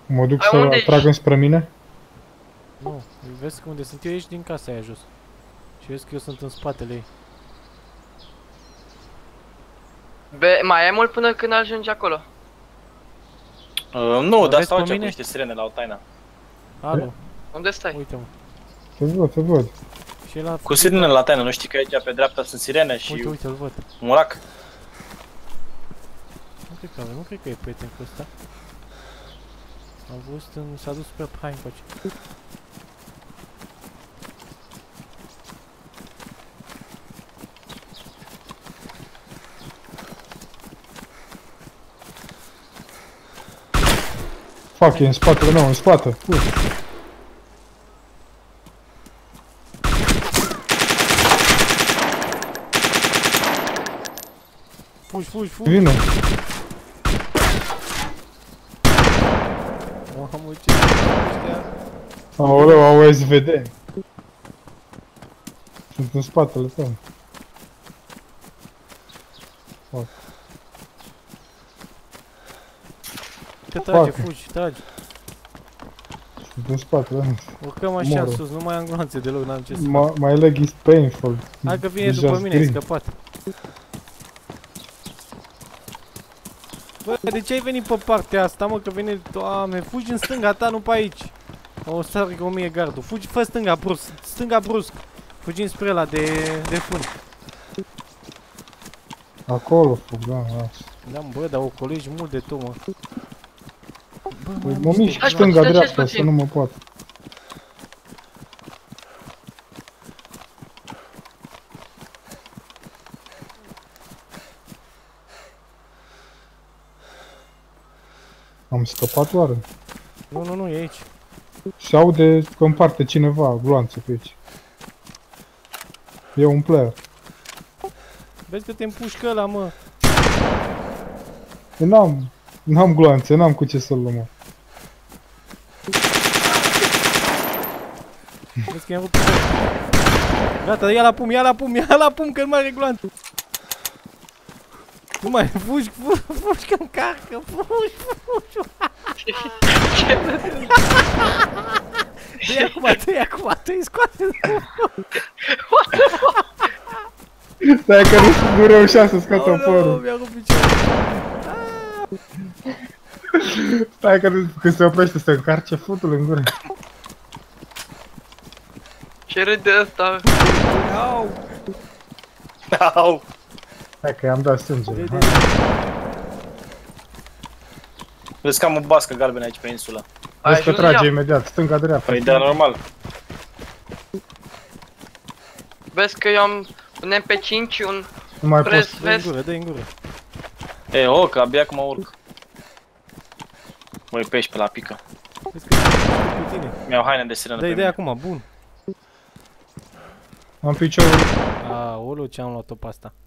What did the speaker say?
Mă duc să trag înspre mine? Nu, vezi că unde sunt eu, ești din casa aia jos. Și vezi că eu sunt în spatele ei. Mai e mult până când ajungi acolo? Nu, dar stau aici cu niște sirene la o taină. Alo. Unde stai? Uite-mă. Te văd. Și la... Cu sirene la taină, nu știi că aici pe dreapta sunt sirene și... Uite, îl văd. Murac. Nu cred că e prieten cu ăsta. Am văzut s-a dus spre Prime coace. Fuck, e în spatele meu, în spate. Fugi. Vino. Mamă, ce ăștia. Aoleu, au SVD. Sunt în spatele tău. Fuck. Te trage, fugi, tragi. Sunt în spatele meu. Urcăm așa în sus, nu mai am gloanțe deloc, n-am ce să fac. My leg is painful. Hai că vine după mine, ai scăpat. Bă, de ce ai venit pe partea asta, mă, că vine... Doamne, fugi în stânga ta, nu pe aici. O sargă că 1000 gardul. Fugi, fă stânga brusc. Fugim spre ăla de fund. Acolo fug, da, lasă. Da, bă, dar ocolești mult de tot, mă. Bă, mă mișc stânga-dreapta, să nu mă pot. Am scăpat oare? Nu, e aici. Și aude că împarte cineva gloanțe pe aici. E un player. Vezi că te împușcă ăla, mă. N-am gloanțe, n-am cu ce să-l luăm, mă. Vezi că i-am rupt. Gata, ia la pum, că nu mai are gloanțe. Nu mai, fugi că-mi carcă, fugi. Dă-i acum, scoate. What the fuck? Stai că nu reușea să scoată porul. Mi-a rupt piciorul. Stai că când se oprește să încarce futul în gură. Ce râde ăsta? Au! Hai că i-am dat sânge. Vezi că am o bască galbenă aici pe insulă. Vezi că trage imediat, stânga-dreapta. Păi da, normal. Vezi că eu am un MP5, un Nu mai press poți. vest. Dă-i în gură. E, că abia că mă urc. Mă pești pe la pică. Vezi că e cu tine. Mi-au haine de sirenă pe mine. Dă-i acum, bun. Am piciorul. Aoleu, ce am luat-o pe asta.